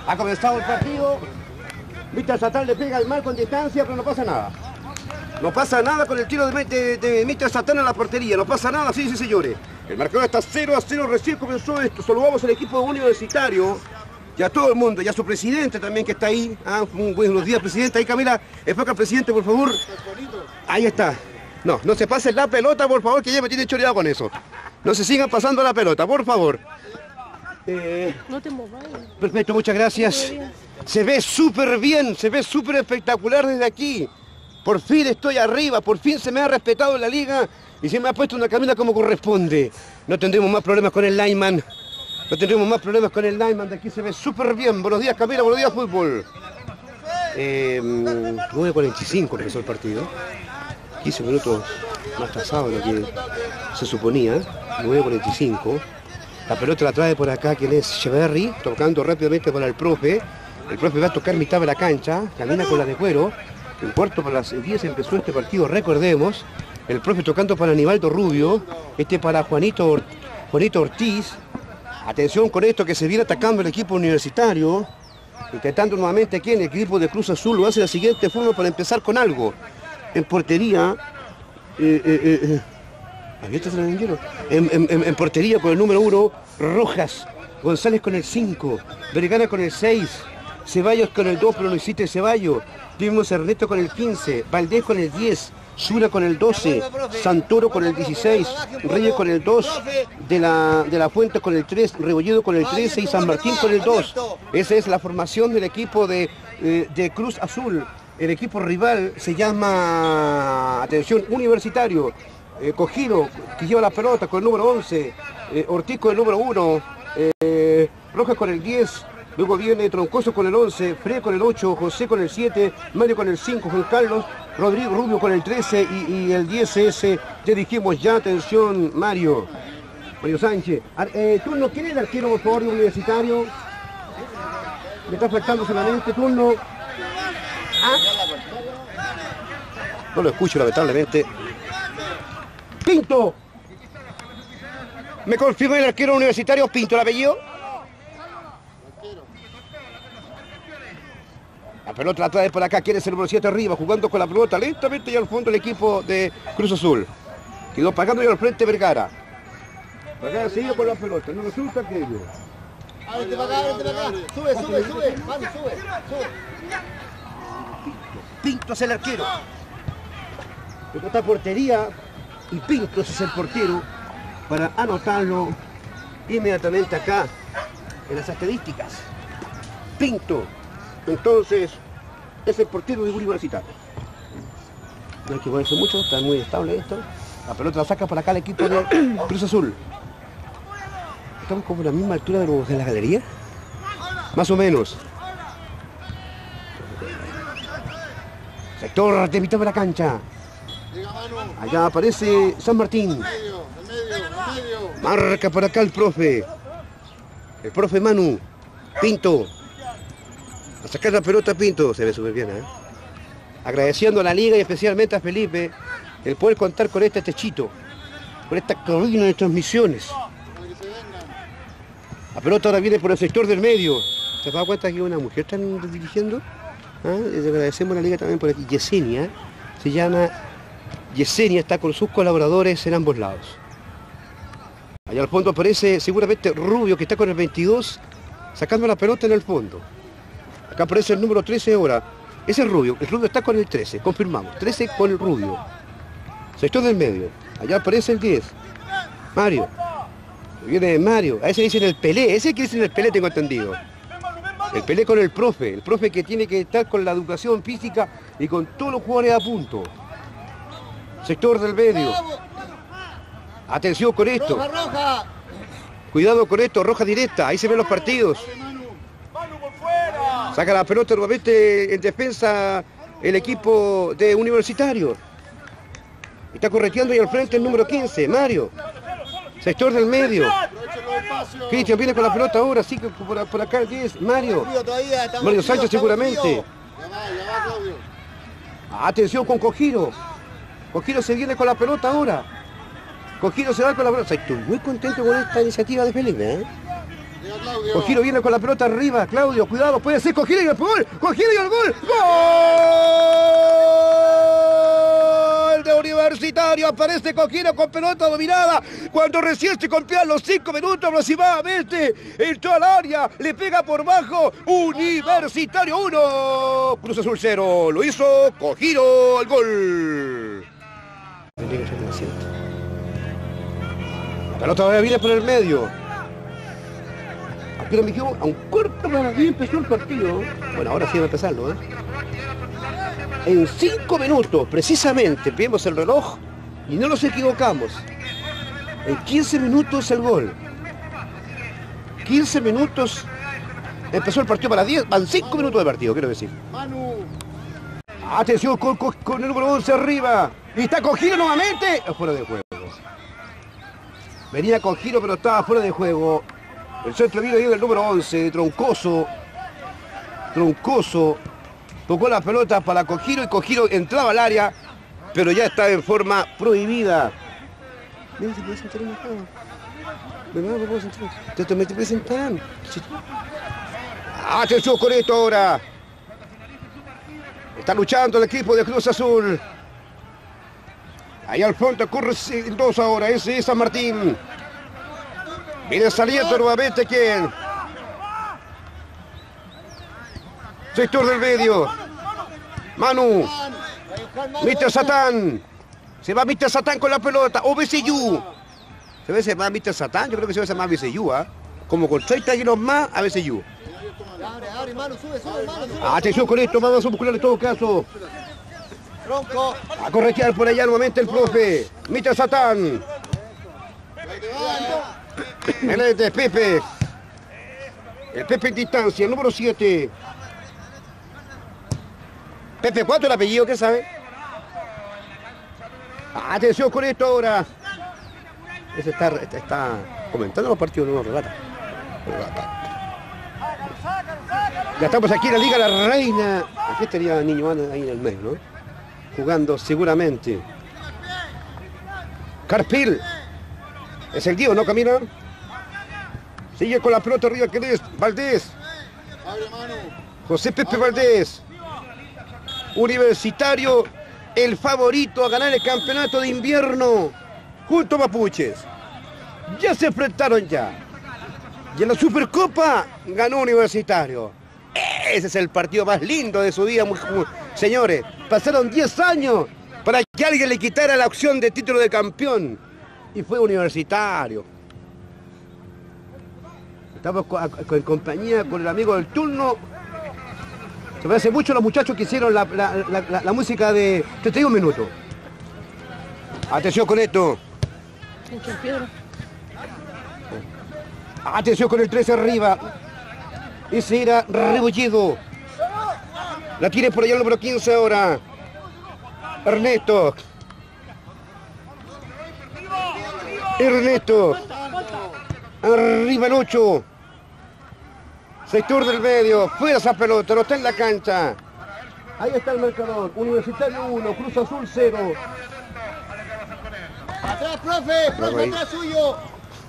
Ha comenzado el partido. Mr. Satán le pega el mal con distancia, pero no pasa nada. No pasa nada con el tiro de Mr. Satán a la portería. No pasa nada, sí, señores. El marcador está 0-0, recién comenzó esto. Saludamos al equipo Universitario. Y a todo el mundo, y a su presidente también que está ahí. Buenos días, presidente. Ahí, Camila, enfoca al presidente, por favor. Ahí está. No se pasen la pelota, por favor, que ya me tienen choreado con eso. No se sigan pasando la pelota, por favor. No te movas. Perfecto, muchas gracias. Se ve súper bien, se ve súper espectacular desde aquí. Por fin estoy arriba, por fin se me ha respetado en la liga y se me ha puesto una camina como corresponde. No tendremos más problemas con el lineman. No tendremos más problemas con el lineman. De aquí se ve súper bien. Buenos días, Camila, buenos días, fútbol. 9:45 empezó el partido. 15 minutos más tasado de lo que se suponía. 9:45. La pelota la trae por acá quien es Echeverry, tocando rápidamente para el profe. El profe va a tocar mitad de la cancha, camina con la de cuero. En cuarto para las 10 empezó este partido, recordemos. El profe tocando para Aníbaldo Rubio, para Juanito Ortiz. Atención con esto que se viene atacando el equipo Universitario. Intentando nuevamente aquí en el equipo de Cruz Azul, lo hace de la siguiente forma para empezar con algo. En portería, en portería con el número 1, Rojas. González con el 5, Vergara con el 6, Ceballos con el 2, pero no existe Ceballos. Tuvimos Ernesto con el 15, Valdés con el 10, Sura con el 12, Santoro con el 16, Reyes con el 2, de la Fuente con el 3, Rebolledo con el 13 y San Martín con el 2. Esa es la formación del equipo de Cruz Azul. El equipo rival se llama, atención, Universitario. Cogido, que lleva la pelota con el número 11, Ortiz con el número 1, Rojas con el 10, luego viene Troncoso con el 11, Fred con el 8, José con el 7, Mario con el 5, Juan Carlos, Rodrigo Rubio con el 13 y el 10 ese, te dijimos ya, atención, Mario Sánchez. Turno, ¿quién es el arquero, por favor, de Universitario? Me está faltando solamente turno. No lo escucho, lamentablemente. Pinto. ¿Me confirma el arquero Universitario Pinto, el apellido? La pelota la trae por acá, quiere ser el número 7 arriba, jugando con la pelota lentamente y al fondo el equipo de Cruz Azul. Quedó pagando y al frente Vergara. Vergara sigue con la pelota, no resulta aquello. Vente para acá, sube, Manu, sube. Pinto es el arquero. Pelota portería y Pinto es el portero para anotarlo inmediatamente acá en las estadísticas. Pinto, entonces, es el portero de Universitario. No hay que moverse mucho, está muy estable esto. La pelota la saca por acá el equipo de Cruz Azul. Estamos como a la misma altura de la galería. Más o menos. Sector de mitad de la cancha. Allá aparece San Martín. Marca por acá el profe. El profe Manu. Pinto. A sacar la pelota Pinto. Se ve súper bien, ¿eh? Agradeciendo a la liga y especialmente a Felipe el poder contar con este techito. Con esta cabina de transmisiones. La pelota ahora viene por el sector del medio. ¿Se has dado cuenta que una mujer está dirigiendo? Les agradecemos a la liga también por aquí. Yesenia. Se llama Yesenia, está con sus colaboradores en ambos lados. Allá al fondo aparece seguramente Rubio, que está con el 22, sacando la pelota en el fondo. Acá aparece el número 13 ahora. Ese es Rubio. El Rubio está con el 13, confirmamos. 13 con el Rubio. Sector del medio. Allá aparece el 10. Mario. Viene Mario. A ese dicen el Pelé. Ese que dicen el Pelé, tengo entendido. El Pelé con el profe. El profe que tiene que estar con la educación física y con todos los jugadores a punto. Sector del medio. Atención con esto. Roja. Cuidado con esto, roja directa. Ahí se ven los partidos. Saca la pelota nuevamente en defensa el equipo de Universitario. Está correteando ahí al frente el número 15, Mario. Sector del medio. Cristian viene con la pelota ahora, sí que por acá el 10, Mario. Mario Sánchez seguramente. Atención con Cogido. Cogido se viene con la pelota ahora. Cogido se va con la pelota. Estoy muy contento con esta iniciativa de Felipe, ¿eh? Cojiro viene con la pelota arriba. Claudio, cuidado, puede ser Cojiro y el gol. Cojiro y el gol. ¡Gol de Universitario! Aparece Cojiro con pelota dominada. Cuando recién se cumplían los 5 minutos aproximadamente. Entró al área, le pega por bajo. Universitario 1. Cruz Azul 0. Lo hizo Cojiro, el gol. La pelota todavía viene por el medio. Pero me quedo a un corto para que empezó el partido. Bueno, ahora sí va a empezarlo, ¿eh? En 5 minutos, precisamente, vemos el reloj y no nos equivocamos. En 15 minutos el gol. 15 minutos. Empezó el partido para 10. Van 5 minutos de partido, quiero decir. Atención con el número 11 arriba. Y está Cojiro nuevamente. Fuera de juego. Venía Cojiro, pero estaba fuera de juego. El centro viene del número 11, Troncoso. Troncoso tocó la pelota para Cojiro y Cojiro entraba al área, pero ya estaba en forma prohibida. Mira, se puede sentar en el juego. ¿Verdad? ¿Me puedo sentar? ¿Te puedes sentar? Atención con esto ahora. Está luchando el equipo de Cruz Azul. Ahí al fondo corre el 2 ahora, ese es San Martín. Viene saliendo nuevamente, ¿quién? Sector del medio. Manu. Mr. Satán. Se va Mr. Satán con la pelota. O BCU. ¿Se ve se va Mr. Satán? Yo creo que se va a llamar BCU, ¿ah? Como con 30 kilos más a BCU. Atención con esto, vamos a muscular en todo caso. A corretear por allá nuevamente el profe. Mr. Satán. El de Pepe. El Pepe en distancia, el número 7. Pepe, ¿cuánto el apellido? ¿Qué sabe? Atención con esto ahora. Ese está comentando los partidos de una relata. Ya estamos aquí en la Liga La Reina. Aquí estaría Niño Ana ahí en el medio, ¿no? Jugando seguramente. Carpil. Es el Diego, ¿no? Camina. Sigue con la pelota arriba, que es Valdés. José Pepe Valdés. Universitario, el favorito a ganar el campeonato de invierno. Junto a Mapuches. Ya se enfrentaron ya. Y en la Supercopa ganó Universitario. Ese es el partido más lindo de su vida, señores. Pasaron 10 años para que alguien le quitara la opción de título de campeón. Y fue Universitario. Estamos en compañía con el amigo del turno. Se me hace mucho los muchachos que hicieron la música de 31 minutos. Atención con esto. Atención con el 13 arriba. Ese era Rebolledo. La tiene por allá el número 15 ahora. Ernesto. Arriba el 8. Sector del medio. Fuera esa pelota. No está en la cancha. Ahí está el marcador. Universitario 1. Cruz Azul 0. Atrás, profe. Profe, atrás suyo.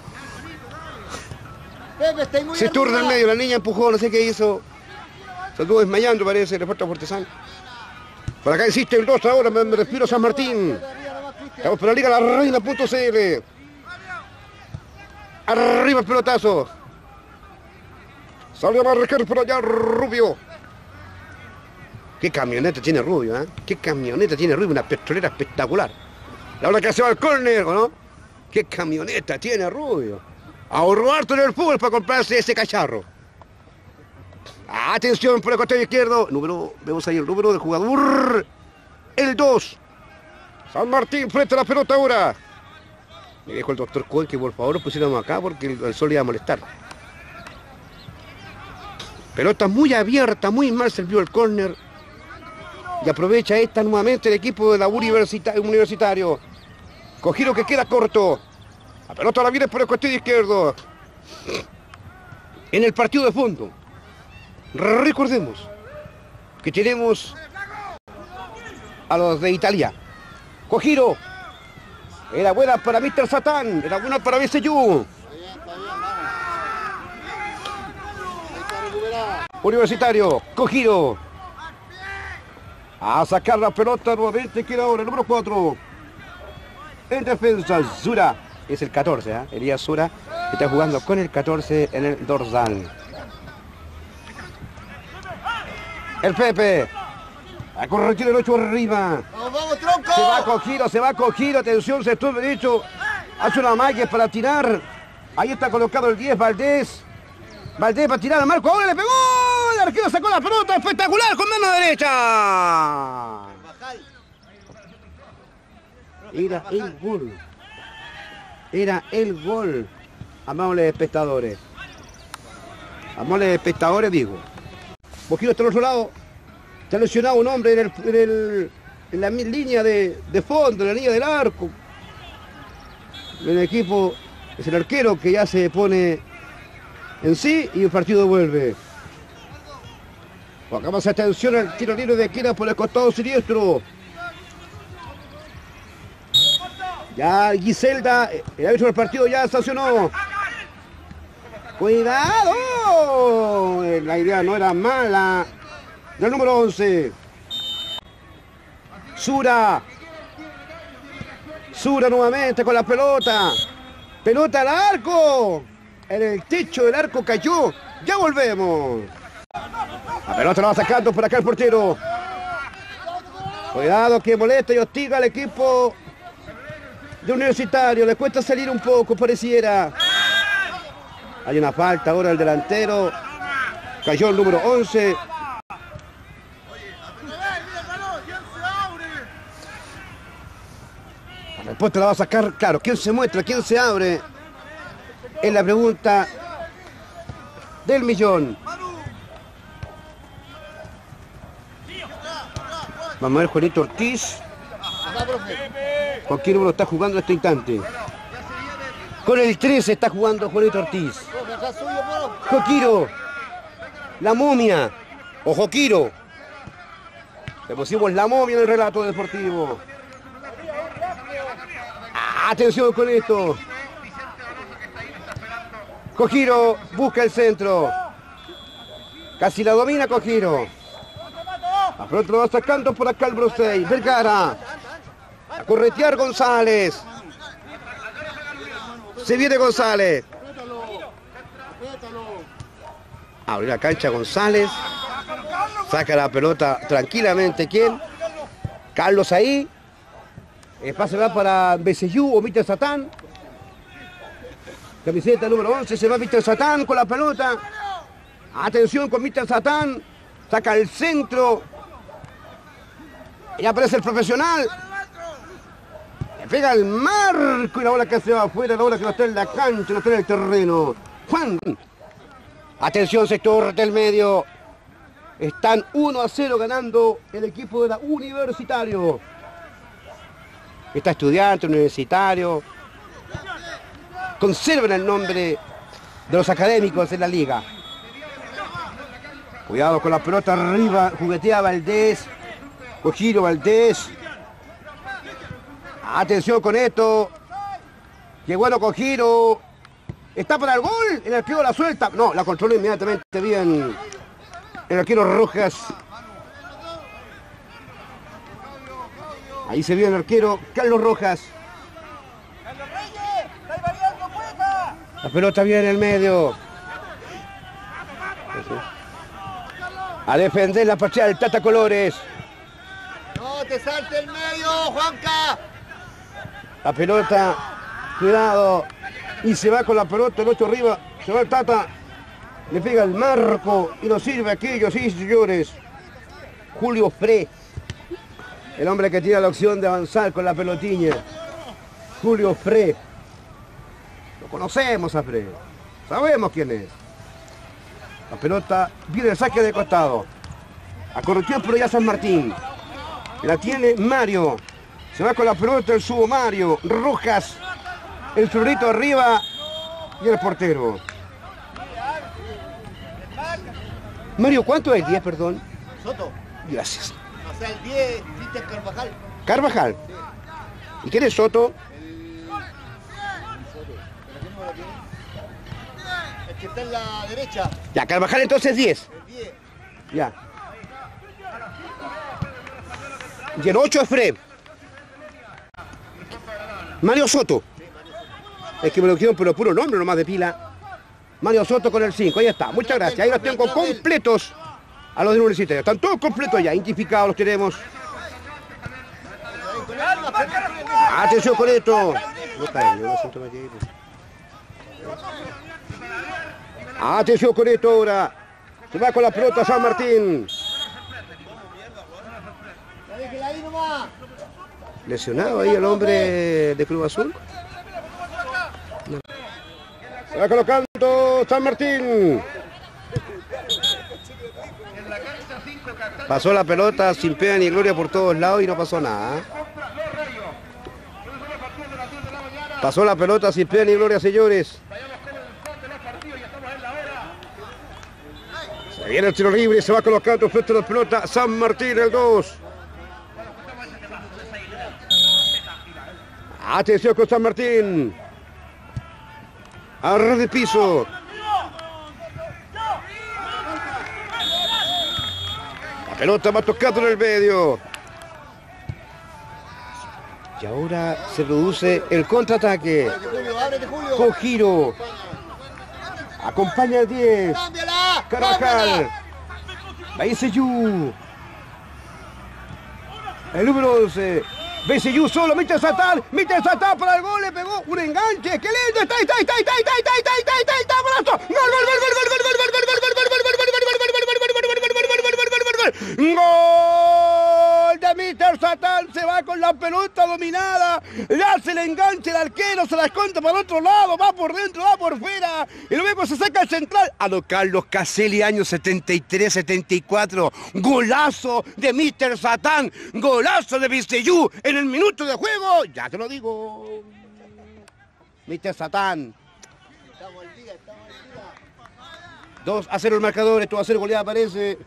Pepe, está muy Sector arriba. del medio. La niña empujó. No sé qué hizo. Se estuvo desmayando, parece. Le falta Fortesán. Por acá existe el 2 ahora. Me respiro San Martín. Estamos por la Liga La Reina.cl. Arriba el pelotazo. Salió a marcar por allá Rubio. Qué camioneta tiene Rubio, ¿eh? Qué camioneta tiene Rubio. Una petrolera espectacular. La hora que se va al córner, ¿o no? Qué camioneta tiene Rubio. Ahorró harto en el fútbol para comprarse ese cacharro. Atención por el costado izquierdo. Vemos ahí el número del jugador. El 2. San Martín frente a la pelota ahora. Me dijo el doctor Cohen que por favor pusiéramos acá porque el sol iba a molestar. Pelota muy abierta, muy mal servió el córner. Y aprovecha esta nuevamente el equipo de la Universitario. Cojiro que queda corto. La pelota la viene por el costado izquierdo. En el partido de fondo. Recordemos que tenemos a los de Italia. Cojiro. Era buena para Mr. Satán. Era buena para BCU. Universitario, Cojiro. A sacar la pelota nuevamente, queda ahora el número 4. En defensa, Zura. Es el 14, ¿eh? Elías Zura está jugando con el 14 en el dorsal. El Pepe. A corregir el 8 arriba. ¡Vamos, tronco! Se va Cojiro. Atención, sector derecho. Hace una magia para tirar. Ahí está colocado el 10, Valdés. Valdés va a tirar al marco. ¡Ahora le pegó! El arquero sacó la pelota. Espectacular con mano derecha. Era el gol. Era el gol. Amables espectadores. Amables espectadores, digo. Cojiro está al otro lado. Está lesionado un hombre en la línea de fondo, en la línea del arco. El equipo es el arquero que ya se pone en sí y el partido vuelve. Pongamos atención al tiro libre de esquina por el costado siniestro. Ya Giselda, el árbitro del partido ya sancionó. ¡Cuidado! La idea no era mala. Del número 11. Zura. Zura nuevamente con la pelota. Pelota al arco. En el techo del arco cayó. Ya volvemos. La pelota la va sacando por acá el portero. Cuidado que molesta y hostiga al equipo de Universitario. Le cuesta salir un poco, pareciera. Hay una falta ahora el delantero. Cayó el número 11. La respuesta la va a sacar, claro, ¿quién se muestra? ¿Quién se abre? Es la pregunta del millón. Vamos a ver Juanito Ortiz. ¿Con qué número está jugando en este instante? Con el 13 está jugando Juanito Ortiz. Joquiro. La momia. O Joquiro. Le pusimos la momia en el relato deportivo. Atención con esto. Cojiro busca el centro. Casi la domina Cojiro. A pronto lo va sacando por acá el Brosey. Vergara. A corretear González. Se viene González. Abre la cancha González. Saca la pelota tranquilamente. ¿Quién? Carlos ahí. El pase va para Beceyú o Mr. Satán. Camiseta número 11. Se va Mr. Satán con la pelota. Atención con Mr. Satán. Saca el centro. Y aparece el profesional. Le pega el marco y la bola que se va afuera. La bola que no está en la cancha, no está en el terreno. Juan. Atención sector del medio. Están 1-0 ganando el equipo de la Universitario. Está Estudiante, Universitario. Conservan el nombre de los académicos en la liga. Cuidado con la pelota arriba. Juguetea Valdés. Cojiro Valdés. Atención con esto. Qué bueno Cojiro. Está para el gol. El arquero la suelta. No, la controló inmediatamente bien el arquero Rojas. Ahí se vio el arquero Carlos Rojas. La pelota viene en el medio. A defender la partida del Tata Colores. No te salte el medio, Juanca. La pelota, cuidado. Y se va con la pelota, el 8 arriba. Se va el Tata. Le pega el marco y lo sirve aquello, sí señores. Julio Frey. El hombre que tiene la opción de avanzar con la pelotiña. Julio Frey. Lo conocemos a Frey. Sabemos quién es. La pelota viene el saque de costado. A corrección pero ya San Martín. La tiene Mario. Se va con la pelota el subo Mario. Rojas. El florito arriba. Y el portero. Mario, ¿cuánto es? 10, perdón. Soto. Gracias. O sea, el 10, Cristian Carvajal. Carvajal. ¿Y quién es Soto? El que está en la derecha. Ya, Carvajal entonces 10. El 10. Ya. Y el 8 es Fred. Mario Soto. Es que me lo dijeron por puro nombre nomás de pila. Mario Soto con el 5. Ahí está. Muchas gracias. Ahí los tengo completos a los del Universitario. Están todos completos ya. Identificados los tenemos. Atención con esto. Atención con esto ahora. Se va con la pelota San Martín. Lesionado ahí el hombre de Club Azul. No. Se va colocando San Martín. Pasó la pelota sin pena ni gloria por todos lados y no pasó nada. Pasó la pelota sin pena ni gloria, señores. Se viene el tiro libre y se va colocando frente a la pelota San Martín, el 2. Atención con San Martín. A ras de piso. La pelota va tocando en el medio. Y ahora se produce el contraataque. Con giro. Acompaña el 10. Carvajal. Beiseyu. El número 11. Beiseyu solo, Mister Satán para el gol, le pegó un enganche, qué lindo, está, golazo, gol de Mister Satán, se va con la pelota dominada, le hace el enganche el arquero, se la esconde para el otro lado, va por dentro, va por fuera, y luego se saca el central, a lo Carlos Caselli, año 73-74, golazo de Mister Satán, golazo de Beiseyu en el minuto de juego, ya te lo digo, Mister Satán. 2-0 el marcador, esto va a ser goleada parece.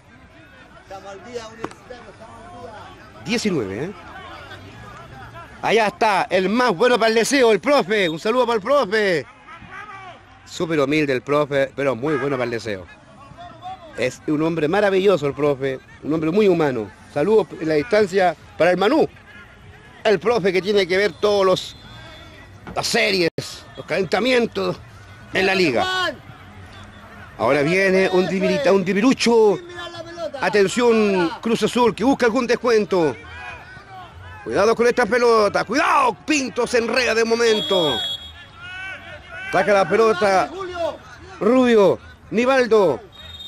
19, ¿eh? Allá está, el más bueno para el deseo, el profe. Un saludo para el profe. Súper humilde el profe, pero muy bueno para el deseo. Es un hombre maravilloso el profe, un hombre muy humano. Saludos en la distancia para el Manú. El profe que tiene que ver todas las series, los calentamientos en la liga. Ahora viene un divirucho. Atención, Cruz Azul, que busca algún descuento. Cuidado con esta pelota. Cuidado, Pinto se enreda de momento. Saca la pelota. Rubio, Nivaldo.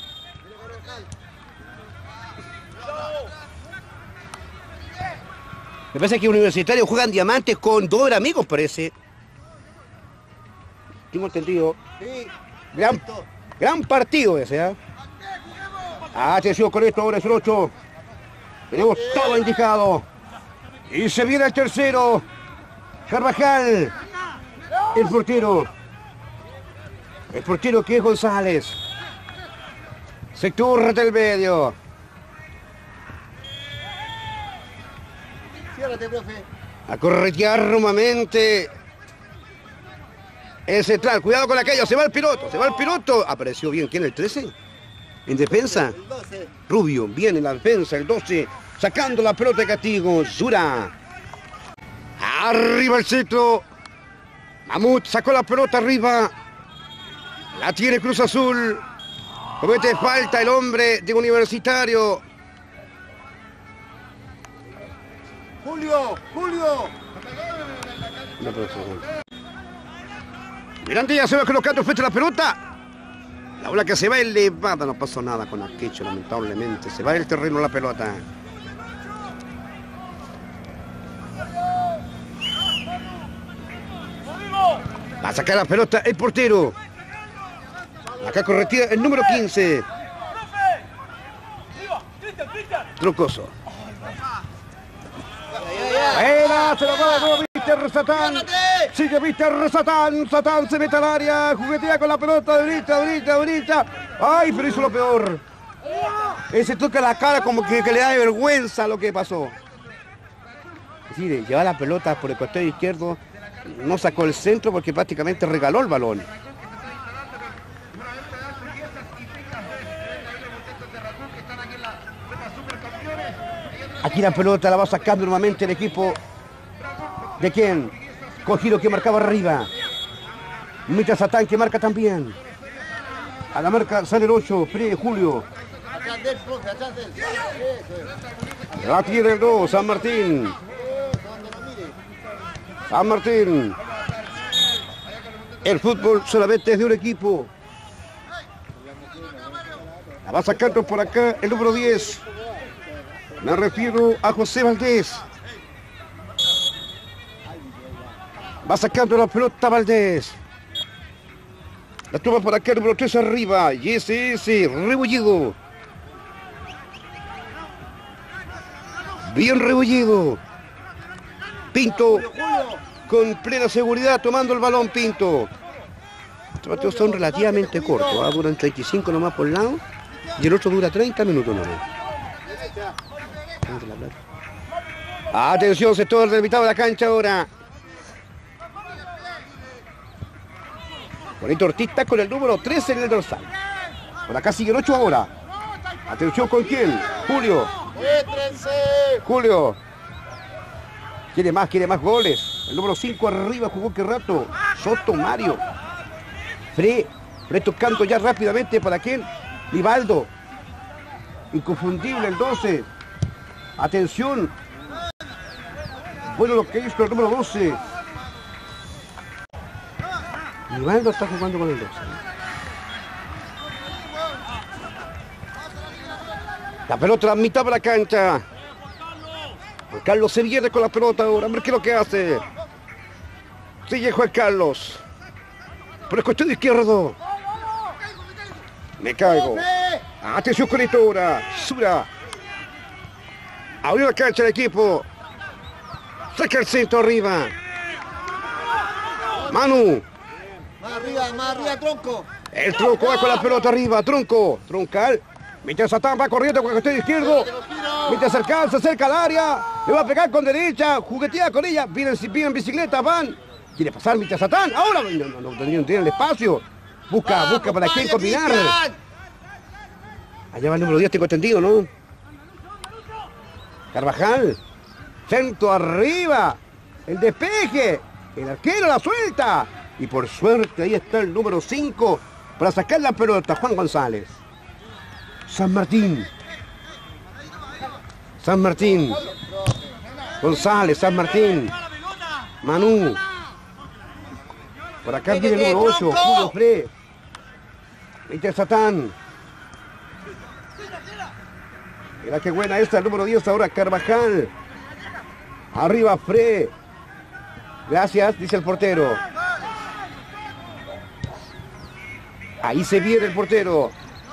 Me parece que Universitario juegan diamantes con dos amigos, parece. Tengo entendido. Gran partido ese, ¿eh? Atención con esto, ahora es el 8. Tenemos todo indicado. Y se viene el tercero. Carvajal. El portero. El portero que es González. Sector del medio. Ciérrate, profe. A corretear nuevamente. El central. Cuidado con aquello. Se va el piloto. Apareció bien. ¿Quién? ¿El 13? En defensa. El 12. Rubio. Bien en la defensa. El 12. Sacando la pelota de castigo. Zura. Arriba el centro. Mamut sacó la pelota arriba. La tiene Cruz Azul. Comete falta el hombre de Universitario. Julio. Mirandilla se va colocando frente a la pelota. La bola que se va elevada. No pasó nada con Aquecho, lamentablemente. Se va del terreno la pelota. Va a sacar la pelota el portero. Acá corretía el número 15. Troncoso. Era, se la va de Mister Satán. Sigue Mister Satán. Satán se mete al área. Juguetea con la pelota. Bonita. Ay, pero hizo lo peor. Ese toca la cara como que le da de vergüenza lo que pasó. Es decir, lleva la pelota por el costado izquierdo. No sacó el centro porque prácticamente regaló el balón. Aquí la pelota la va sacando nuevamente el equipo. ¿De quién? Cogiro que marcaba arriba. Mitasatán que marca también. A la marca sale el 8, Free Julio. La tiene el 2, San Martín. San Martín. El fútbol solamente es de un equipo. La va sacando por acá el número 10. Me refiero a José Valdés. Va sacando la pelota Valdés. La toma por acá el número 3 arriba. Y ese rebullido. Bien rebullido. Pinto con plena seguridad tomando el balón Pinto. Estos partidos son relativamente cortos. Duran 35 nomás por lado. Y el otro dura 30 minutos nomás. Atención, sector del mitad de la cancha ahora. Bonito Ortiz está con el número 13 en el dorsal. Por acá sigue el 8 ahora. Atención con quién. Julio. Julio. Quiere más goles. El número 5 arriba jugó qué rato. Soto Mario. Free tocando ya rápidamente para quién. Livaldo. Inconfundible el 12. Atención. Bueno lo que hizo el número 12. Livaldo está jugando con el 12. La pelota a la mitad de la cancha. Juan Carlos se viene con la pelota ahora. Hombre, ¿qué es lo que hace? Sigue Juan Carlos. Por el costado izquierdo. Me caigo. Atención con esto ahora. Sura. Abrió la cancha el equipo. Saca el centro arriba. Manu. Más arriba, Tronco. El Tronco va con la pelota arriba. Tronco. Troncal. Mientras Satán va corriendo con el costado izquierdo. Mientras se acerca al área. Le va a pegar con derecha. Juguetea con ella. Viene en bicicleta. Van. Quiere pasar mientras Satán. Ahora no tiene el espacio. Busca para quién combinar. Allá va el número 10, tengo entendido, ¿no? Carvajal. Centro arriba. El despeje. El arquero la suelta. Y por suerte ahí está el número 5 para sacar la pelota. Juan González. San Martín. San Martín. González, San Martín. Manu. Por acá viene el número 8. Julio Free. Mientras Satán. Mira qué buena esta, el número 10 ahora Carvajal. Arriba Free. Gracias, dice el portero. Ahí se viene el portero.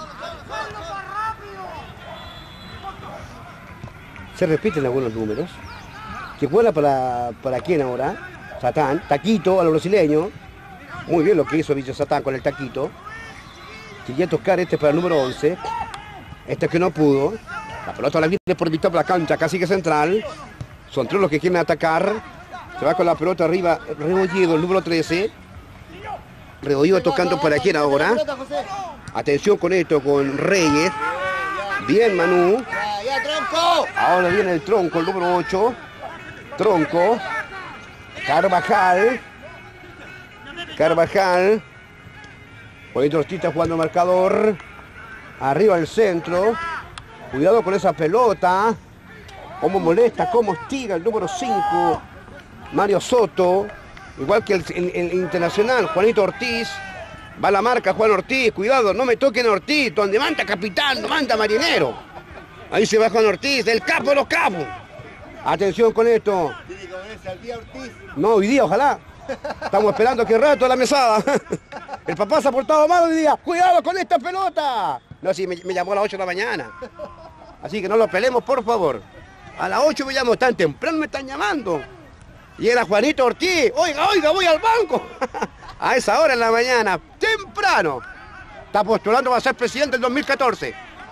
Se repiten algunos números. Que vuela para quién ahora. Satán, taquito a los brasileños. Muy bien lo que hizo Villa Satán con el taquito. Quería tocar este para el número 11. Este que no pudo. La pelota la viene por mitad de la cancha, casi que central. Son tres los que quieren atacar. Se va con la pelota arriba. Rebollido, el número 13. Rebollido tocando para quién ahora. Atención con esto, con Reyes. Bien, Manu. Ya, Tronco. Ahora viene el Tronco, el número 8. Tronco. Carvajal. Carvajal. Bonito Ortiz jugando marcador. Arriba el centro. Cuidado con esa pelota. Cómo molesta, cómo hostiga el número 5. Mario Soto. Igual que el internacional, Juanito Ortiz. Va la marca Juan Ortiz. Cuidado, no me toquen a Ortiz. Donde manda capitán, no manda marinero. Ahí se va Juan Ortiz, del capo de los capos. Atención con esto. Tiene que ponerse al día Ortiz. No, hoy día, ojalá. Estamos esperando que rato la mesada. El papá se ha portado mal hoy día. ¡Cuidado con esta pelota! No, sí, me llamó a las 8 de la mañana. Así que no lo pelemos, por favor. A las 8 me llamo, tan temprano me están llamando. Y era Juanito Ortiz. Oiga, voy al banco. A esa hora en la mañana, temprano. Está postulando para ser presidente del 2014.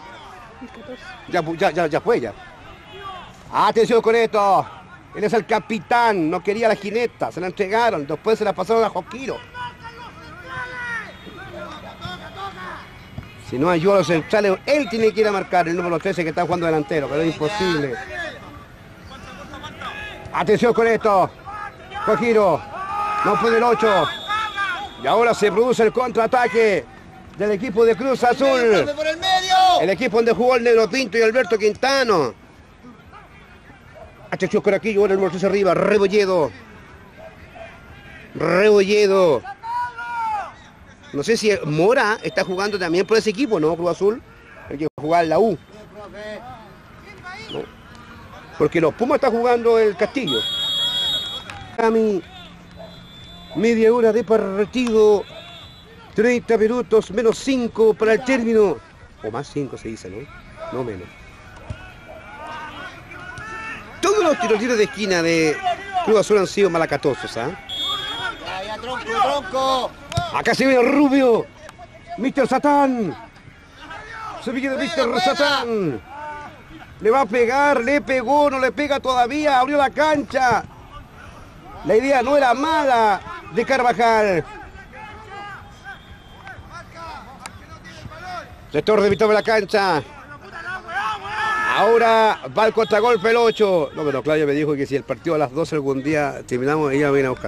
Ya fue ya. Atención con esto. Él es el capitán, no quería la jineta, se la entregaron, después se la pasaron a Joquiro. Si no ayuda a los centrales, él tiene que ir a marcar el número 13 que está jugando delantero, pero es imposible. Atención con esto. Cojiro. No puede el 8. Y ahora se produce el contraataque del equipo de Cruz Azul. Por el medio. El equipo donde jugó el Negro Pinto y Alberto Quintano. Atención con aquí, ahora el número 3 arriba. Rebolledo. No sé si Mora está jugando también por ese equipo, ¿no? Cruz Azul. El que juega en la U. No. Porque los Pumas está jugando el Castillo. Media hora de partido. 30 minutos, menos 5 para el término. O más 5 se dice, ¿no? No menos. Todos los tiros de esquina de Cruz Azul han sido malacatosos, ¿ah? Ya, tronco. Acá se ve el Rubio. Mr. Satán. Se viene de Mr. Satán. Le va a pegar, le pegó, no le pega todavía. Abrió la cancha. La idea no era mala de Carvajal. Sector de mitad de la cancha. Ahora va el contragolpe el 8. No, pero Claudio me dijo que si el partido a las 12 algún día terminamos, ella viene a buscar.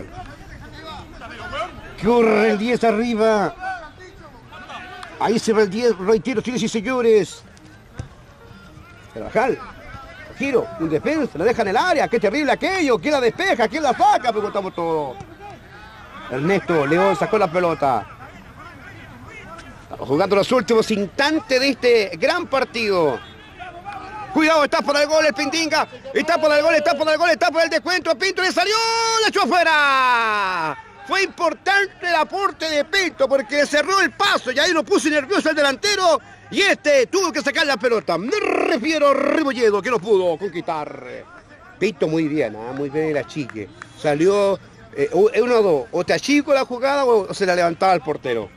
Corre el 10 arriba. Ahí se va el 10, reitero, señores y señores. Carvajal. Giro, un defensa, la deja en el área. Qué terrible aquello. ¿Quién la despeja? ¿Quién la saca? Preguntamos todo. Ernesto León sacó la pelota. Estamos jugando los últimos instantes de este gran partido. Cuidado, está por el gol el Pintinga. Está por el gol, está por el descuento. Pinto le salió, la echó afuera. Fue importante el aporte de Pinto porque le cerró el paso y ahí lo puso nervioso el delantero. Y este tuvo que sacar la pelota. Me refiero a Rebolledo, que no pudo conquistar. Pinto muy bien, muy bien el achique. Salió 1-2. O te achico la jugada o se la levantaba el portero.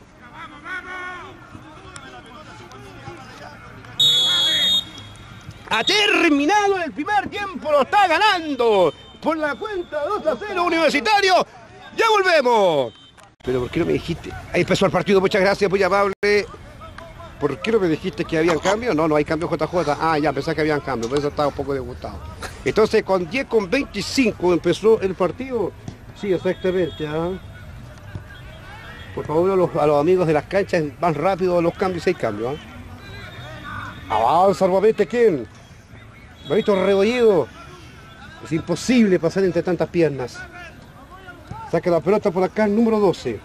Ha terminado el primer tiempo, lo está ganando por la cuenta 2-0 Universitario. ¡Ya volvemos! Pero ¿por qué no me dijiste? Ahí empezó el partido, muchas gracias, muy amable. ¿Por qué no me dijiste que habían cambios? No, no hay cambio JJ. Ah, ya, pensé que habían cambios, por eso estaba un poco disgustado. Entonces, con 10:25 empezó el partido. Sí, exactamente. Por favor, a los amigos de las canchas, más rápido los cambios, hay cambios. Avanza nuevamente, ¿quién? Benito Rebolledo. Es imposible pasar entre tantas piernas. Saca la pelota por acá el número 12.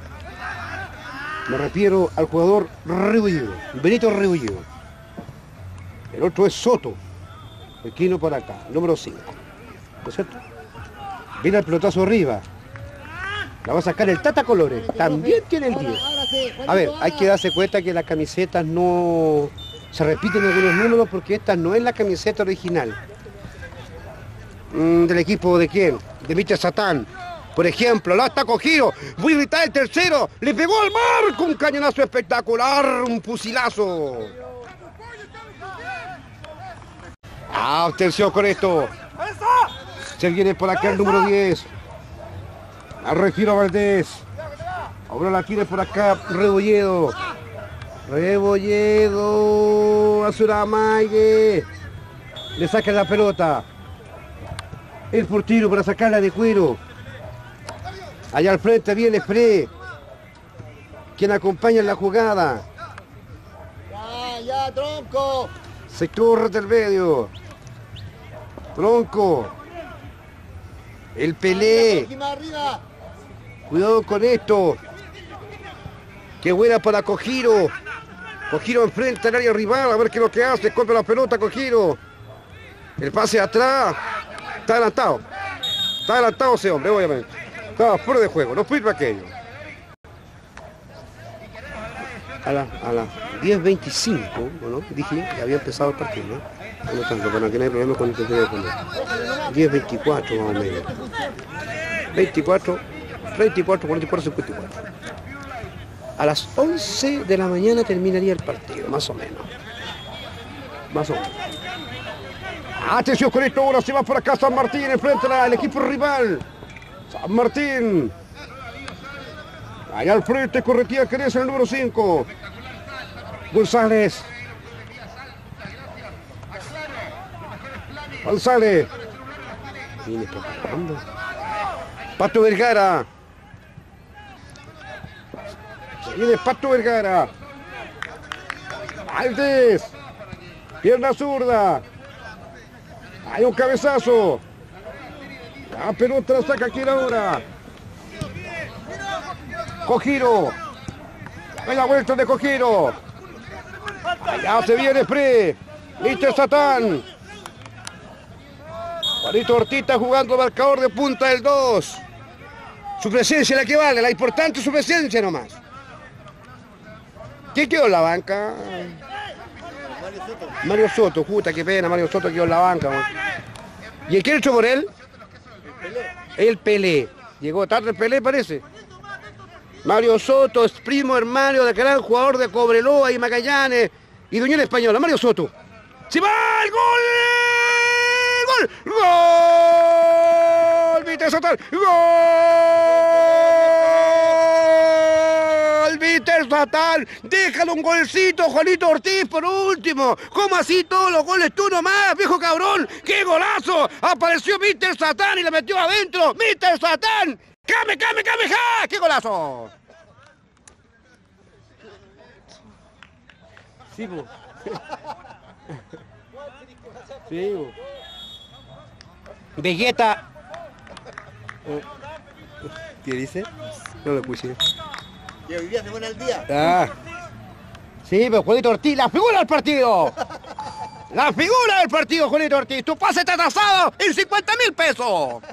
Me refiero al jugador Rebolledo, Benito Rebolledo. El otro es Soto. El quino por acá, número 5. ¿No es cierto? Viene el pelotazo arriba. La va a sacar el Tata Colores. También tiene el 10. A ver, hay que darse cuenta que las camisetas no se repiten algunos números porque esta no es la camiseta original. ¿Del equipo de quién? De Mr. Satán. Por ejemplo, la está cogido. Voy a gritar el tercero. Le pegó al marco. Un cañonazo espectacular. Un fusilazo. Atención con esto. Se viene por acá el número 10. A retiro Valdés. Ahora la tiene por acá Rebolledo. Rebolledo. A Suramaye. Le saca la pelota. El portero para sacarla de cuero. Allá al frente viene Frey, quien acompaña en la jugada. Ya, Tronco. Sector del medio. Tronco. El Pelé. Cuidado con esto. Qué buena para Cojiro. Cojiro enfrenta al área rival, a ver qué es lo que hace. Contra la pelota, Cojiro. El pase atrás. Está adelantado. Está adelantado ese hombre, obviamente. Estaba fuera de juego, no fue para aquello. A las 10:25, ¿no? Dije que había empezado el partido, ¿no? No tanto, para que no hay problema con el teléfono. 10:24 más o menos. 24, 34, 44, 54. A las 11 de la mañana terminaría el partido, más o menos. Más o menos. Atención con esto, ahora se va por acá San Martín, enfrente al equipo rival. San Martín. Allá al frente, corretía crece el número 5. González. González. Viene preparando. Pato Vergara. Viene Pato Vergara. Valdés. Pierna zurda. Hay un cabezazo. La pelota la saca aquí ahora. Cojiro. Hay la vuelta de Cojiro. Allá se viene Pre. Mister Satán. Juanito Ortiz está jugando marcador de punta del 2. Su presencia es la que vale, la importante es su presencia nomás. ¿Quién quedó en la banca? Mario Soto, puta, qué pena, Mario Soto quedó en la banca. Man. ¿Y el que hecho por él? El Pelé. Llegó tarde el Pelé, parece. Mario Soto es primo hermano del gran jugador de Cobreloa y Magallanes y de Unión Española. Mario Soto. ¡Se va el gol! ¡Gol! ¡Gol! ¡Mister Satán! ¡Gol! ¡Mister Satán! ¡Déjalo un golcito, Juanito Ortiz, por último! ¿Cómo así todos los goles tú nomás, viejo cabrón? ¡Qué golazo! Apareció Mister Satán y le metió adentro. ¡Mister Satán! ¡Came, came, came, ja! ¡Qué golazo! Sí, bo. Sí, bo. Vegeta. ¿Qué dice? No lo escuché. Que hoy día se pone al día. Ah. Sí, pero Juanito Ortiz, la figura del partido. La figura del partido, Juanito Ortiz. Tu pase está atrasado en 50.000 pesos.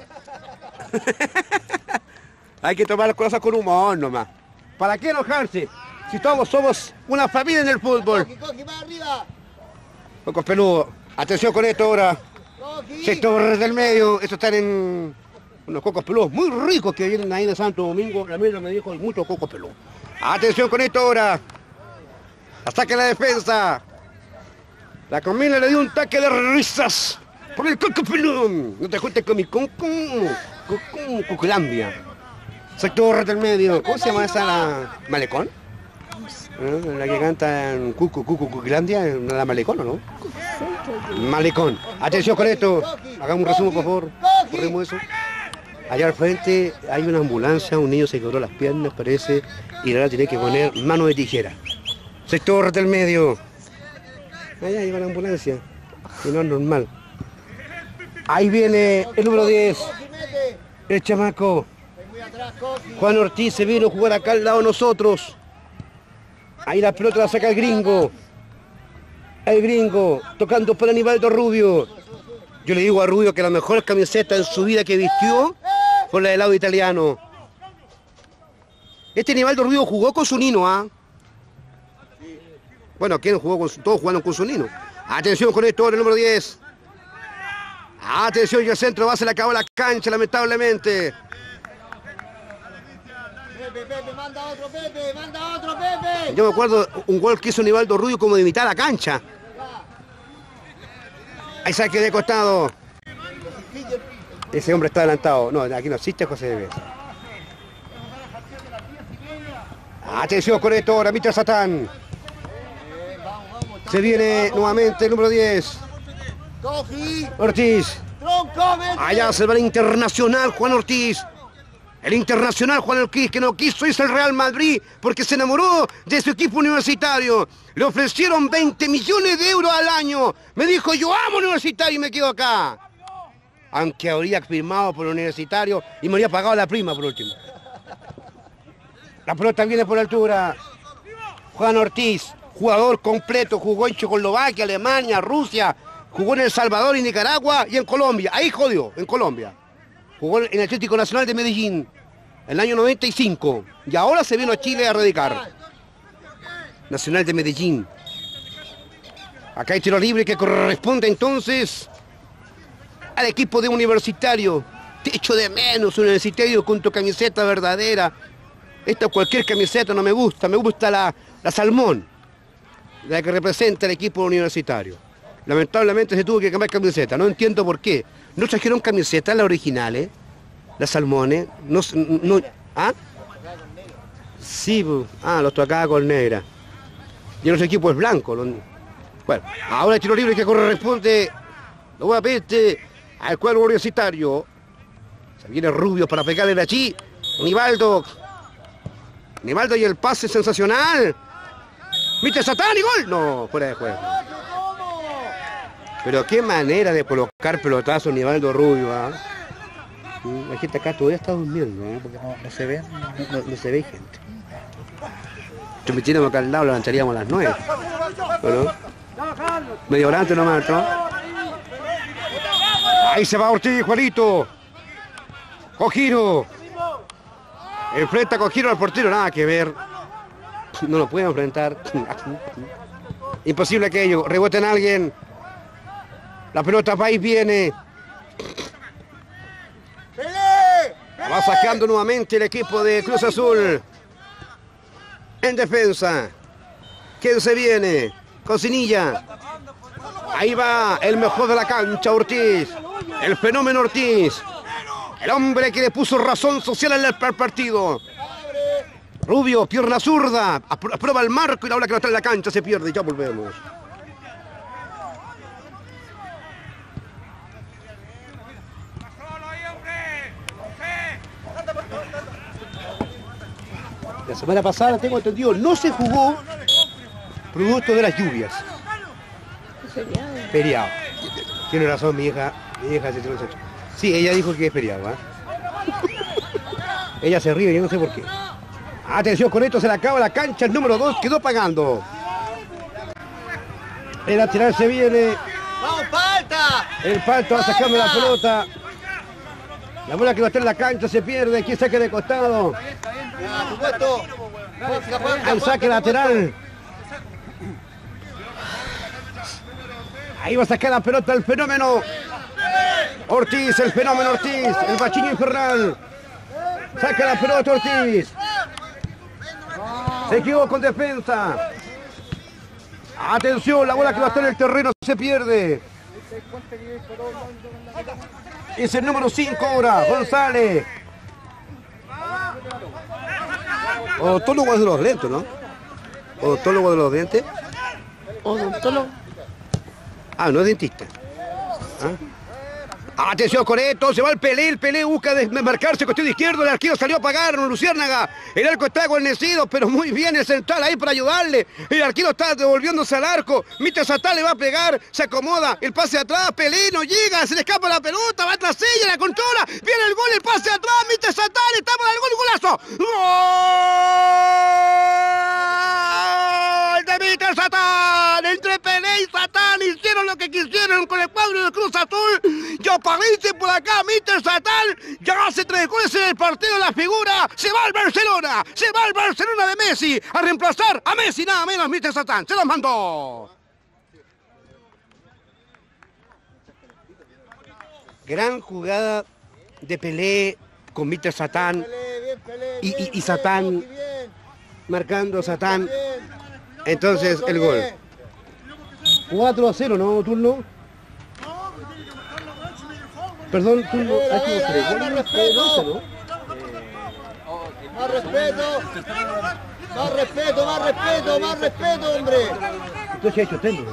Hay que tomar las cosas con humor nomás. ¿Para qué enojarse? Si todos somos una familia en el fútbol. Coqui, más arriba. Pocos peludos. Atención con esto ahora. Coqui. Sector del medio. Estos están en unos cocos peludos muy ricos que vienen ahí de Santo Domingo. La mía me dijo muchos cocos peludos. Atención con esto ahora. Ataque a la defensa. La Comina le dio un taque de risas por el coco peludo. No te juntes con mi Cuculambia. Sector del medio. ¿Cómo se llama esa? La Malecón. La que canta en Cuculandia, la Malecón, ¿o no? Malecón. Atención con esto. Hagamos un resumen, por favor. Corremos eso. Allá al frente hay una ambulancia, un niño se quebró las piernas, parece, y ahora tiene que poner mano de tijera. Sector del medio. Allá iba la ambulancia, y no es normal. Ahí viene el número 10, el chamaco. Juan Ortiz se vino a jugar acá al lado de nosotros. Ahí la pelota la saca el gringo. El gringo, tocando para Aníbaldo Rubio. Yo le digo a Rubio que la mejor camiseta en su vida que vistió fue la del lado italiano. Este Aníbaldo Rubio jugó con su Nino, ¿ah? Bueno, ¿quién jugó con su? Todos jugaron con su Nino. Atención con esto, el número 10. Atención, y el centro va, se le acabó la cancha, lamentablemente. Pepe, manda otro, Pepe, manda otro, Pepe. Yo me acuerdo un gol que hizo Aníbaldo Rubio como de mitad de la cancha. Ahí saque de costado. Ese hombre está adelantado. No, aquí no existe José de Besa. Atención con esto ahora, Mister Satán. Se viene nuevamente el número 10. Ortiz. Allá se va el internacional Juan Ortiz. El internacional Juan Ortiz, que no quiso irse al Real Madrid porque se enamoró de su equipo universitario. Le ofrecieron 20 millones de euros al año. Me dijo, yo amo Universitario y me quedo acá. Aunque habría firmado por el Universitario y me habría pagado la prima por último. La pelota viene por altura. Juan Ortiz, jugador completo, jugó en Checoslovaquia, Alemania, Rusia, jugó en El Salvador y Nicaragua y en Colombia. Ahí jodió, en Colombia. Jugó en el Atlético Nacional de Medellín en el año 95 y ahora se vino a Chile a radicar. Nacional de Medellín. Acá hay tiro libre que corresponde entonces al equipo de Universitario. Te echo de menos Universitario con tu camiseta verdadera. Esta cualquier camiseta no me gusta la salmón, la que representa el equipo Universitario. Lamentablemente se tuvo que cambiar camiseta, no entiendo por qué. ¿No trajeron camisetas las originales? Las salmones. No, ¿ah? Sí, los tocaba con negra. Y el otro equipo es blanco. Bueno, ahora el tiro libre que corresponde. Lo voy a pedirte al cuadro universitario. Se viene Rubio para pegarle de allí. Nivaldo y el pase sensacional. Mr. Satán y gol. No, fuera de juego. Pero qué manera de colocar pelotazo Nivaldo Rubio, ¿eh? La gente acá todavía está durmiendo, ¿eh? Porque no se ve, no se ve gente. Si me tiramos acá al lado, lo lanzaríamos a las 9. ¿No? Medio orante nomás, ¿no? Ahí se va Ortiz, Juanito. Cojiro. Enfrenta a Cojiro al portero, nada que ver. No lo puede enfrentar. Imposible aquello. Rebote en alguien. La pelota va y viene. Va sacando nuevamente el equipo de Cruz Azul. En defensa. ¿Quién se viene? Cocinilla. Ahí va el mejor de la cancha, Ortiz. El fenómeno Ortiz. El hombre que le puso razón social al partido. Rubio, pierna zurda. Aprueba el marco y la bola que no está en la cancha se pierde. Ya volvemos. La semana pasada, tengo entendido, no se jugó producto de las lluvias. Feriado. Tiene razón mi hija se tiró el sexo. Sí, ella dijo que es feriado, ¿eh? Ella se ríe, yo no sé por qué. Atención con esto, se le acaba la cancha, el número 2 quedó pagando. El lateral se viene. ¡Vamos, falta! El falta va sacando la pelota. La bola que va a estar en la cancha se pierde. ¿Quién saque de costado? El saque lateral. Ahí va a sacar la pelota el fenómeno. Ortiz, el fenómeno Ortiz. El bachín infernal. Saca la pelota Ortiz. Se equivocó con defensa. Atención, la bola que va a estar en el terreno se pierde. Es el número 5 ahora, González. Odontólogo de los lentes, ¿no? Odontólogo de los dientes. Odontólogo. Ah, no es dentista. ¿Ah? Atención con esto, se va el Pelé busca desmarcarse, cuestión de izquierdo, el arquero salió a pagar, Luciérnaga, el arco está guarnecido, pero muy bien el central ahí para ayudarle, el arquero está devolviéndose al arco, Mr. Satán le va a pegar, se acomoda, el pase atrás, Pelé no llega, se le escapa la pelota, va tras ella, la controla, viene el gol, el pase atrás, Mr. Satán, estamos al gol, golazo, ¡gol de Mr. Satán! Entre Pelé y Satán hicieron lo que quisieron con el cuadro de Cruz Azul, y aparece por acá Mr. Satán, ya hace 3 goles en el partido de la figura, se va al Barcelona de Messi, a reemplazar a Messi, nada menos Mr. Satán, se los mandó. Gran jugada de Pelé con Mr. Satán y Satán marcando Satán. Entonces el gol. 4-0, ¿no, turno? Perdón, turno. Más respeto, hombre. Entonces ha hecho 3 goles.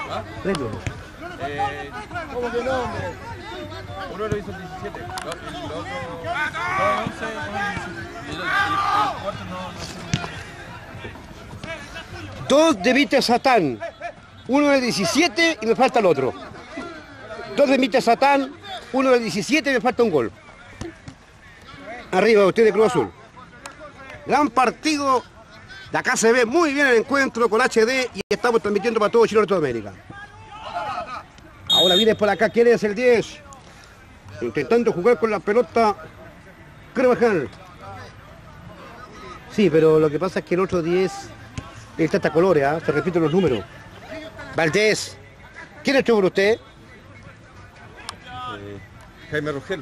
¿Cómo que no, hombre? Uno lo hizo el 17, el otro 11, el cuarto no. 2 de Mr. Satán, uno del 17 y me falta el otro. 2 de Mr. Satán, uno del 17 y me falta un gol. Arriba usted de Cruz Azul. Gran partido. De acá se ve muy bien el encuentro con HD y estamos transmitiendo para todo Chile y Norteamérica. Ahora viene por acá, ¿quién es el 10? Intentando jugar con la pelota Carvajal. Sí, pero lo que pasa es que el otro 10 está hasta colores, ¿eh? Se repiten los números. Valdés. ¿Quién es por usted? Jaime Rogel.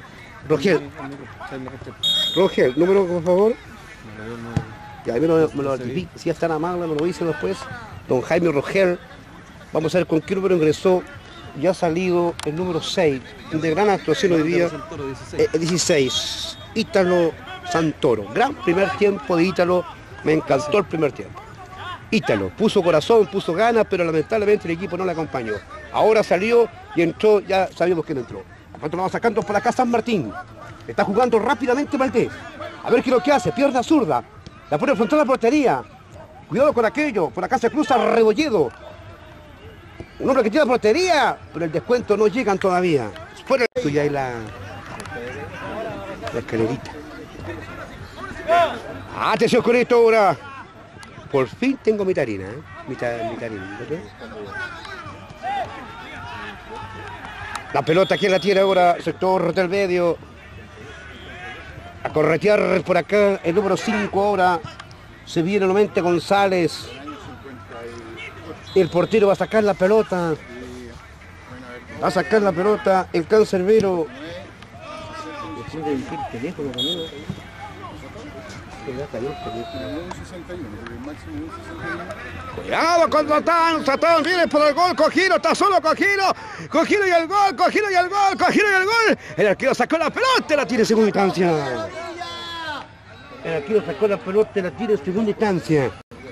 Rogel, número por favor. Ya, me lo si es tan amable, me lo dice después. Don Jaime Rogel. Vamos a ver con qué número ingresó. Ya ha salido el número 6, de gran actuación hoy día. 16. Ítalo Santoro. Gran primer tiempo de Ítalo. Me encantó el primer tiempo. Ítalo puso corazón, puso ganas, pero lamentablemente el equipo no le acompañó. Ahora salió y entró, ya sabíamos quién entró. Cuando lo va sacando por acá San Martín. Está jugando rápidamente Valdés. A ver qué es lo que hace. Pierna zurda. La pone frontal a la portería. Cuidado con aquello. Por acá se cruza Rebolledo. Un hombre que tiene portería. Pero el descuento no llegan todavía. Fuera el tuyo ahí la escalerita. Atención con esto ahora. Por fin tengo mi tarina, ¿eh? Mi tarina. ¿Ves? La pelota, ¿quién la tiene ahora? Sector del medio. A corretear por acá el número 5 ahora. Se viene nuevamente González. El portero va a sacar la pelota. Va a sacar la pelota el cancerbero. Cuidado con Satán viene por el gol, Cojino, está solo Cojino y el gol, Cojino y el gol. El arquero sacó la pelota, la tiene en segunda instancia. El arquero sacó la pelota, la tiene en segunda instancia.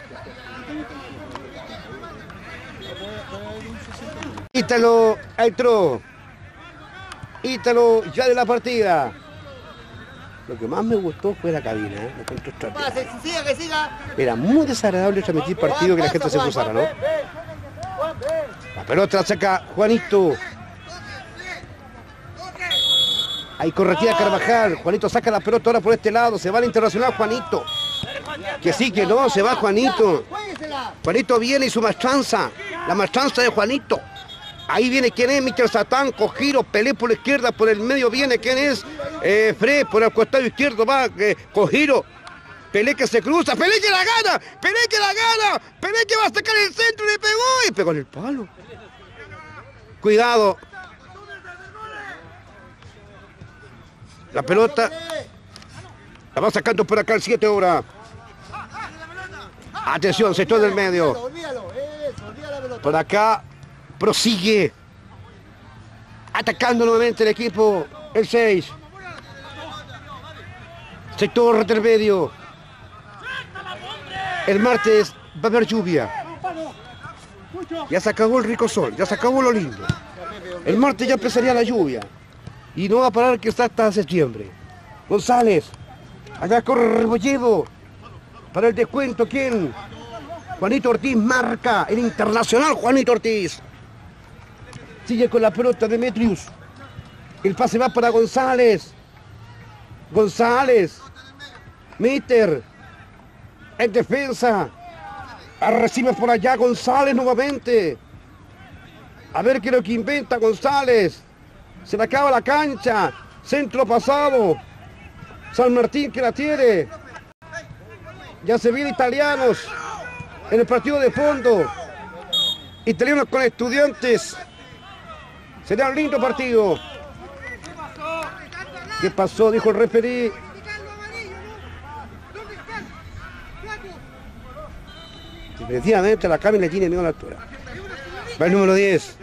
Ítalo entró. Ítalo ya de la partida. Lo que más me gustó fue la cabina, ¿eh? Me encontré extraordinario. Que siga. Era muy desagradable transmitir partido que la gente se cruzara, ¿no? La pelota la saca Juanito. Ahí corretía Carvajal. Juanito saca la pelota ahora por este lado. Se va al Internacional Juanito. Que sí, que no, se va Juanito. Juanito viene y su mastranza. La mastranza de Juanito. Ahí viene quién es, Mr. Satán, Cojiro, Pelé por la izquierda, por el medio viene quién es, Fred por el costado izquierdo va Cojiro, Pelé que se cruza, Pelé que la gana, Pelé que va a sacar el centro, le pegó y pegó en el palo. Cuidado. La pelota la va sacando por acá el 7 ahora. Atención, sector del medio. Por acá prosigue. Atacando nuevamente el equipo, el 6. Sector del medio. El martes va a haber lluvia. Ya se acabó el rico sol, ya se acabó lo lindo. El martes ya empezaría la lluvia. Y no va a parar que está hasta septiembre. González. Allá corre Rebolledo. Para el descuento, ¿quién? Juanito Ortiz marca. El Internacional Juanito Ortiz. Sigue con la pelota Demetrius. El pase va para González. González. Mister. En defensa. Recibe por allá González nuevamente. A ver qué es lo que inventa González. Se le acaba la cancha. Centro pasado. San Martín que la tiene. Ya se viene Italianos en el partido de fondo. Italianos con Estudiantes. Sería un lindo partido. ¿Qué pasó? Dijo el referí. Definitivamente la Cami le tiene miedo a la altura. Va el número 10.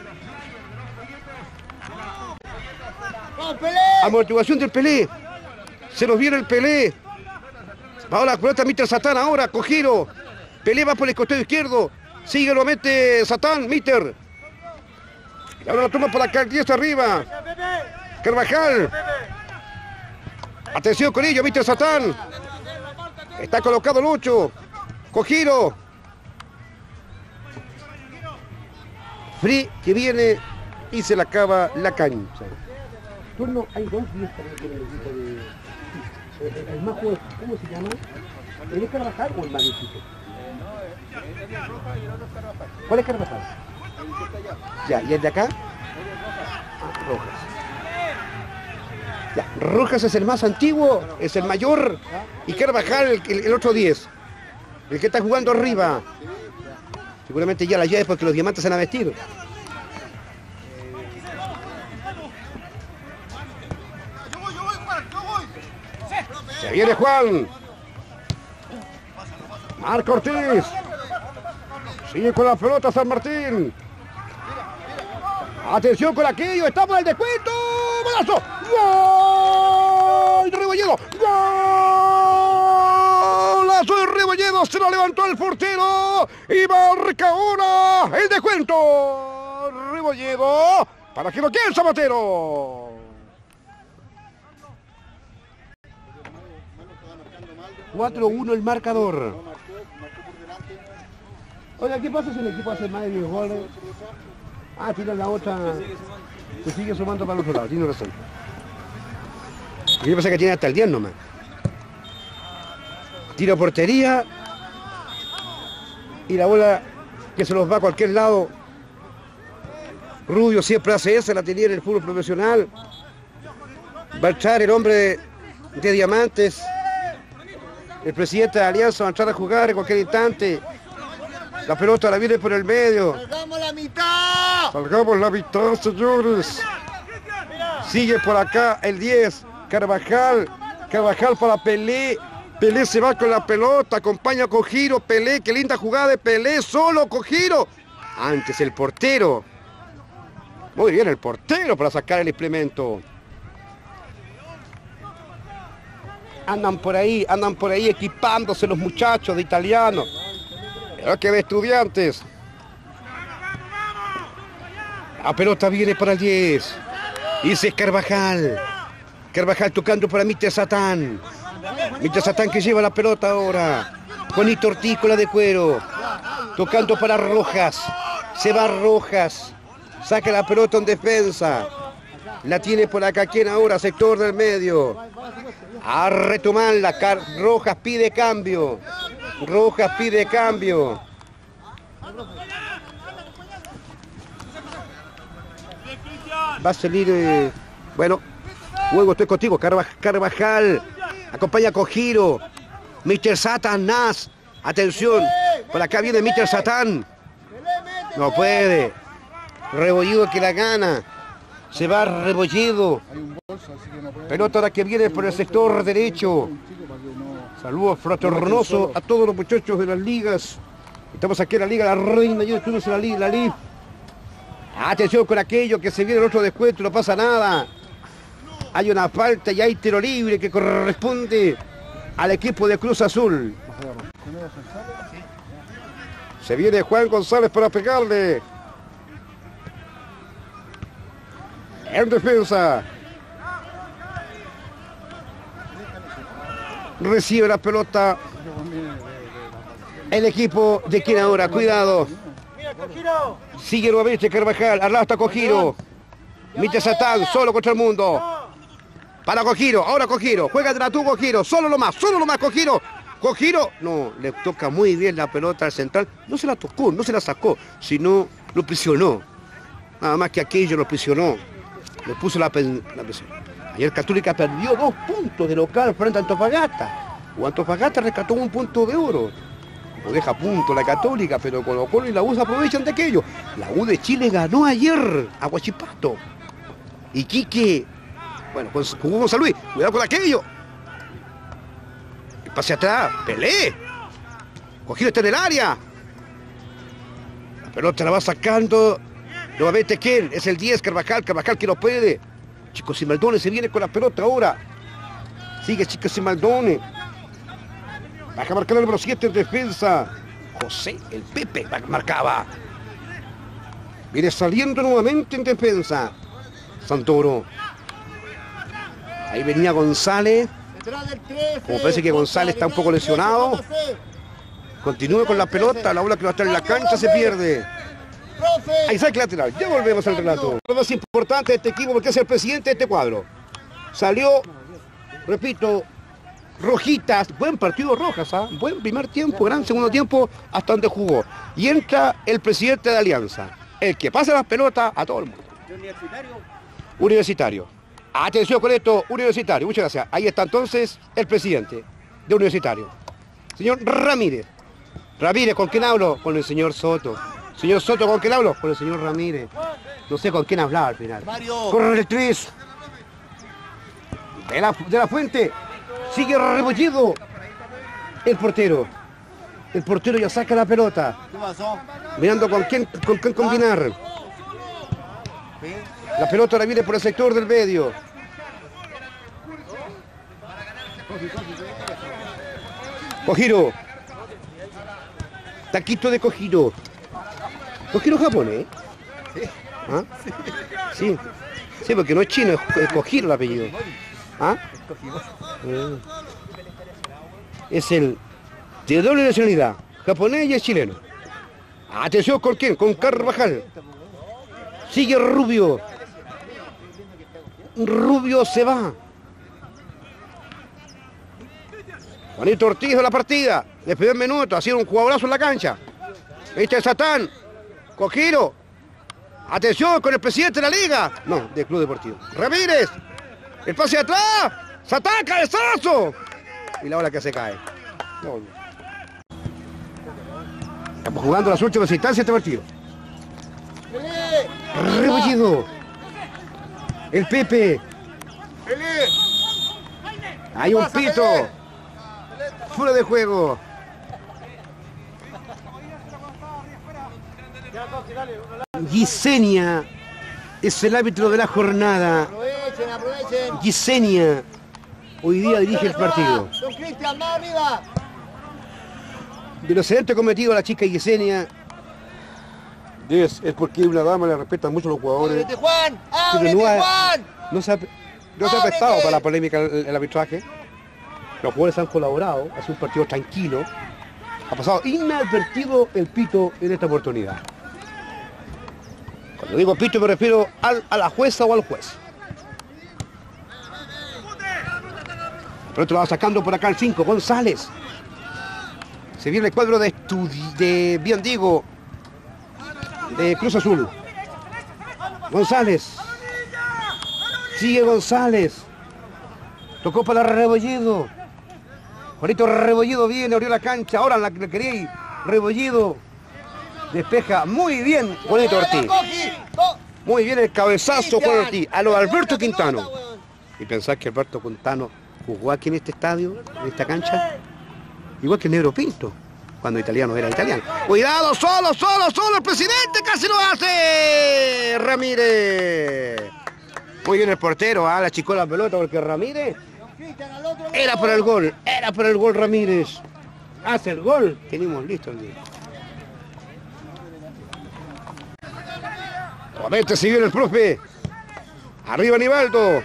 Amortiguación del Pelé. Se nos viene el Pelé. Va la pelota Mr. Satán ahora, Cojiro. Pelé va por el costado izquierdo. Sigue nuevamente Satán, Mr. Y ahora la toma por acá, el 10 arriba. Carvajal. Atención con ello, Mr. Satán. Está colocado Lucho. Cojiro. Free que viene y se le acaba la cancha. Turno, hay dos días también con el equipo de... el más joven, ¿cómo se llama? ¿El es Carvajal o el más viejito? ¿Cuál es Carvajal? Ya, ¿y el de acá? Rojas. Ya, Rojas es el más antiguo, es el mayor, y Carvajal el otro 10. El que está jugando arriba. Seguramente ya la llave porque los diamantes se han vestido. Se viene Juan. Marco Ortiz. Sigue con la pelota San Martín. Atención con aquello. Estamos en el descuento. ¡Golazo! ¡Gol! ¡Rebolledo! ¡Golazo de Rebolledo! Se lo levantó el portero. Y marca ahora el descuento. Rebolledo. Para que lo quede el Zapatero. 4-1 el marcador. Oiga, ¿qué pasa si el equipo hace más de 10 goles? Ah, tira la otra. Se sigue sumando para el otro lado, tiene razón. Lo que pasa es que tiene hasta el 10 nomás. Tiro a portería. Y la bola que se los va a cualquier lado. Rubio siempre hace esa, la tenía en el fútbol profesional. Va a entrar el hombre de diamantes. El presidente de Alianza va a entrar a jugar en cualquier instante. La pelota la viene por el medio. ¡Salgamos la mitad! Salgamos la mitad, señores. Sigue por acá el 10. Carvajal. Carvajal para Pelé. Pelé se va con la pelota. Acompaña a Cojiro. Pelé, qué linda jugada de Pelé. Solo Cojiro. Antes el portero. Muy bien el portero para sacar el implemento. Andan por ahí equipándose los muchachos de Italiano. Pero que de Estudiantes. La pelota viene para el 10. Dice Carvajal. Carvajal tocando para Mr. Satán. Mr. Satán que lleva la pelota ahora. Juanito Ortiz con la de cuero. Tocando para Rojas. Se va Rojas. Saca la pelota en defensa. La tiene por acá. ¿Quién ahora? Sector del medio. A retomarla. Rojas pide cambio. Rojas pide cambio. Va a salir... bueno, juego, estoy contigo. Carvajal. Acompaña a Cojiro. Mr. Satan Nas. Atención. Por acá viene Mr. Satan. No puede. Rebollido que la gana. Se va Rebollido. Pelota ahora que viene por el sector derecho. Saludos fraternosos a todos los muchachos de las ligas. Estamos aquí en la Liga La Reina. Yo estuve en la Liga. Atención con aquello que se viene el otro descuento. No pasa nada. Hay una falta y hay tiro libre que corresponde al equipo de Cruz Azul. Se viene Juan González para pegarle. En defensa. Recibe la pelota el equipo de quien ahora, cuidado. Sigue nuevamente Carvajal, al lado está Cojiro. Mite Satán, solo contra el mundo. Para Cojiro, ahora Cojiro, juega tú Cojiro, solo lo más Cojiro. Cojiro, no, le toca muy bien la pelota al central. No se la tocó, no se la sacó, sino lo presionó. Nada más que aquello lo presionó. Le puso la presión. Ayer Católica perdió 2 puntos de local frente a Antofagasta. O Antofagasta rescató 1 punto de oro. O deja punto la Católica, pero Colo Colo y la U se aprovechan de aquello. La U de Chile ganó ayer a Huachipato. Y Quique, bueno, jugó con San Luis. Cuidado con aquello. El pase atrás, Pelé. Cojiro está en el área. La pelota la va sacando. Nuevamente, ¿quién? Es el 10, Carvajal que lo puede. Chico Simaldone se viene con la pelota ahora. Sigue Chico Simaldone. Baja a marcar el número 7 en defensa. José, el Pepe, marcaba. Viene saliendo nuevamente en defensa. Santoro. Ahí venía González. Como parece que González está un poco lesionado. Continúa con la pelota. La bola que va a estar en la cancha se pierde. Ahí saca el lateral. Ya volvemos al relato. Lo más importante de este equipo porque es el presidente de este cuadro. Salió, repito, Rojitas. Buen partido Rojas, ¿ah? Buen primer tiempo, gran segundo tiempo hasta donde jugó. Y entra el presidente de Alianza. El que pasa las pelotas a todo el mundo. Universitario. Atención con esto, Universitario. Muchas gracias. Ahí está entonces el presidente de Universitario. Señor Ramírez. Ramírez, ¿con quién hablo? Con el señor Soto. Señor Soto, ¿con quién hablo? Con el señor Ramírez. No sé con quién hablaba al final. Mario. Corre el 3. De la Fuente. Sigue Rebollido. El portero. El portero ya saca la pelota. ¿Qué pasó? Mirando con quién combinar. La pelota la viene por el sector del medio. Cojiro. Taquito de Cojiro. Cojiro japonés. ¿Ah? Sí. Sí, porque no es chino, es Cojiro el apellido. ¿Ah? es el de doble nacionalidad, japonés y es chileno. Atención con quién, con Carvajal. Sigue Rubio. Rubio se va. Juanito Ortiz de la partida. De primer minuto, ha sido un jugadorazo en la cancha. Este es Satán. Cojiro. Atención con el presidente de la liga. No, del Club Deportivo. Ramírez. El pase atrás. Satán, cabezazo. Y la bola que se cae. No. Estamos jugando las últimas instancias de este partido. Rebollido. El Pepe. Hay un pito. Fuera de juego. Gisenia es el árbitro de la jornada. Aprovechen. Gisenia hoy día dirige el partido. Don Cristian, más arriba. De los accidentes cometidos a la chica Gisenia es porque una dama le respeta mucho a los jugadores. ¡Ábrete, Juan! Pero ¡Ábrete, Juan! no se ha prestado para la polémica el arbitraje. Los jugadores han colaborado, ha sido un partido tranquilo. Ha pasado inadvertido el pito en esta oportunidad. Cuando digo pito me refiero a la jueza o al juez. Pronto lo va sacando por acá el 5, González. Se viene el cuadro de bien digo, de Cruz Azul. González. Sigue González. Tocó para Rebolledo. Juanito Rebolledo viene, abrió la cancha. Ahora la que quería ir. Rebolledo. Despeja muy bien Juanito Ortiz. Muy bien el cabezazo Juan Ortiz. A lo de Alberto Quintano. Y pensás que Alberto Quintano jugó aquí en este estadio, en esta cancha, igual que el Negro Pinto, cuando italiano era italiano. Cuidado, solo, el presidente casi lo hace. Ramírez. Muy bien el portero, la chicó la pelota porque Ramírez era para el gol Ramírez. Hace el gol, tenemos listo el día. Nuevamente se viene el profe. Arriba Nivaldo.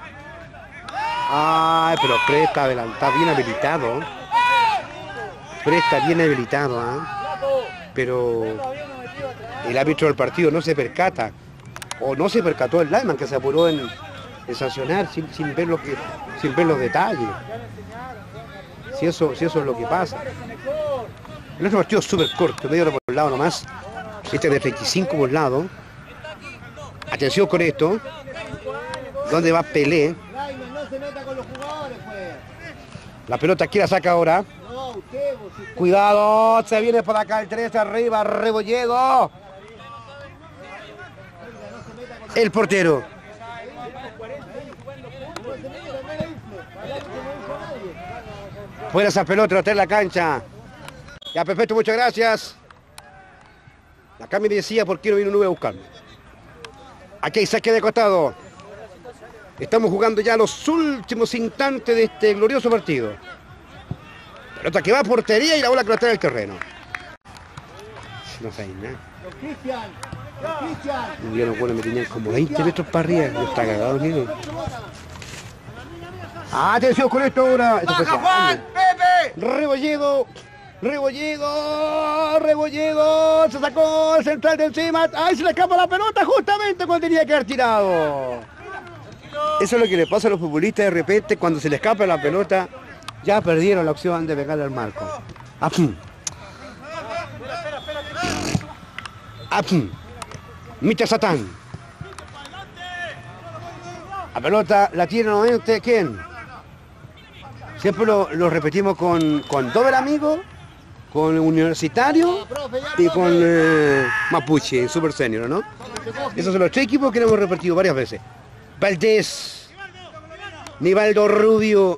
Ay, pero Presta está bien habilitado. Presta bien habilitado, pero el árbitro del partido no se percata. O no se percató el lineman que se apuró en sancionar sin ver los detalles. Si eso es lo que pasa. El otro partido es súper corto, medio hora por el lado nomás. Este de 35 por lado. Atención con esto. ¿Dónde va Pelé? La pelota aquí la saca ahora. Cuidado, se viene por acá el 3 arriba, Rebolledo. El portero. Fuera esa pelota, está en la cancha. Ya, perfecto, muchas gracias. Acá me decía por qué no vino Nube a buscarme. Aquí hay saque de costado. Estamos jugando ya los últimos instantes de este glorioso partido. Pelota que va a portería y la bola que la trae al terreno. No sé nada. Un día los goles me tenían como 20 metros para arriba. Yo estaba cagado, niño. Atención con esto ahora. Esto fue Juan, Pepe. Rebolledo, se sacó el central de encima. Ahí se le escapa la pelota justamente cuando tenía que haber tirado. Eso es lo que le pasa a los futbolistas de repente cuando se les escapa la pelota. Ya perdieron la opción de pegarle al marco. Mita Satán. La pelota la tiene nuevamente ¿quién? Siempre lo repetimos con Doble Amigo, con Universitario y con Mapuche, Super Senior, ¿no? Esos son los tres equipos que hemos repetido varias veces. Valdés, Nivaldo Rubio,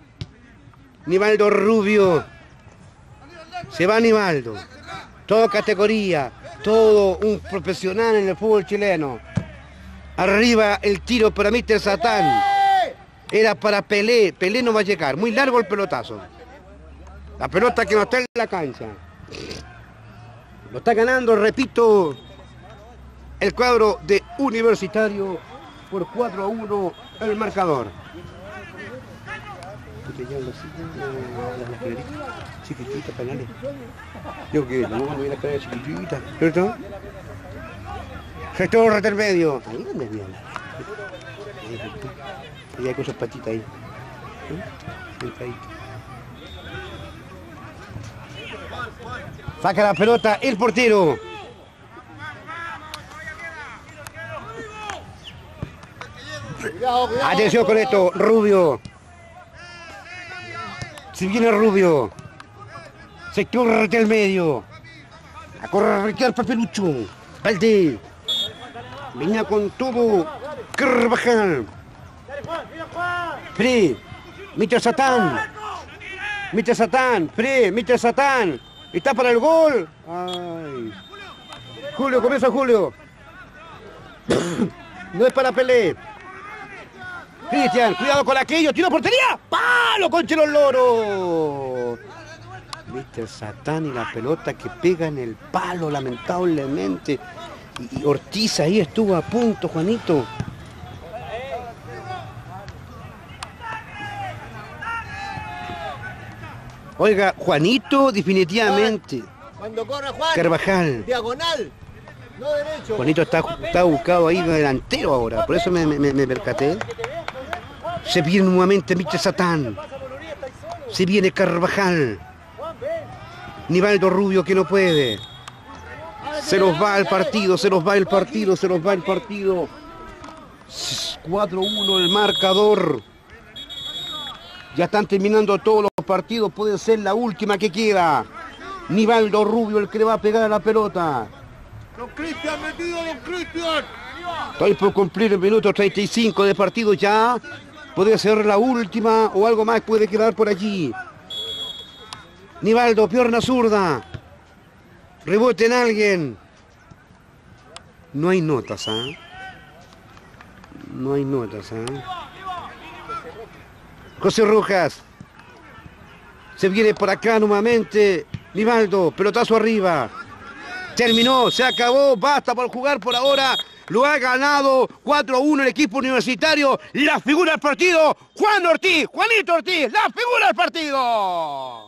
se va Nivaldo, todo categoría, todo un profesional en el fútbol chileno. Arriba el tiro para Mr. Satán, era para Pelé no va a llegar, muy largo el pelotazo. La pelota que no está en la cancha. Lo está ganando, repito, el cuadro de Universitario por 4-1 el marcador. te llaman las escaleritas chiquititas, penales. Yo que no voy a la escalera chiquitita, ¿cierto? Gestor intermedio. Ahí donde viene. Ahí hay con sus patitas ahí. Saca la pelota el portero. Cuidado, cuidado. Atención con esto, Rubio. Si viene Rubio. Sector del medio. A correr Papelucho. Valdés. Venía con todo. Carvajal. Free. Mr. Satán. Mr. Satán. Free. Mr. Satán. Está para el gol. Ay. Julio, comienza Julio. No es para Pelé. Cristian, cuidado con aquello, tiro a portería, palo con Chelo Loro. Mr. Satán y la pelota que pega en el palo, lamentablemente. Y Ortiz ahí estuvo a punto, Juanito. Oiga, Juanito, definitivamente. Cuando corre Juan. Carvajal. Diagonal. No derecho. Juanito está buscado ahí delantero ahora, por eso me percaté. Se viene nuevamente Mr. Satán. Se viene Carvajal. Nivaldo Rubio que no puede. Se nos va el partido, se nos va el partido, se nos va el partido. 4-1 el marcador. Ya están terminando todos los partidos, puede ser la última que queda. Nivaldo Rubio el que le va a pegar a la pelota. Don Cristian, metido, don Cristian. Estoy por cumplir el minuto 35 de partido ya. Puede ser la última o algo más puede quedar por allí. Nivaldo, pierna zurda. Rebote en alguien. No hay notas, ¿ah? No hay notas, ¿ah? José Rojas. Se viene por acá nuevamente. Nivaldo, pelotazo arriba. Terminó, se acabó, basta por jugar por ahora. Lo ha ganado 4-1 el equipo universitario. La figura del partido, Juan Ortiz, Juanito Ortiz, la figura del partido.